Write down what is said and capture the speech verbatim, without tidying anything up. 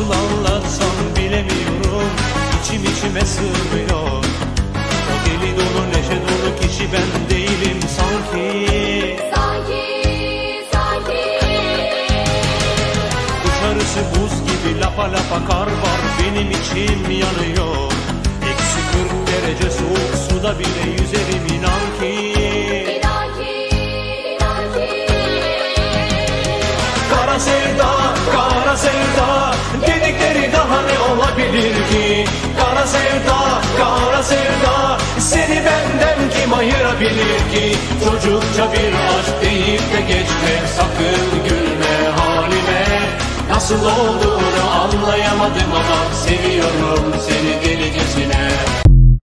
Nasıl anlatsam bilemiyorum, içim içime sığmıyor. O deli dolu neşe dolu kişi ben değilim sanki. Sanki, sanki. Dışarısı buz gibi lapa lapa kar var, benim içim yanıyor. Eksi kırk derece soğuk suda bile yüzerim inan ki. İnan ki, inan ki. Kara sevda, kara sevda, dedikleri daha ne olabilir ki? Kara sevda, kara sevda, seni benden kim ayırabilir ki? Çocukça bir aşk deyip de geçme, sakın gülme halime. Nasıl olduğunu anlayamadım ama seviyorum seni delicesine.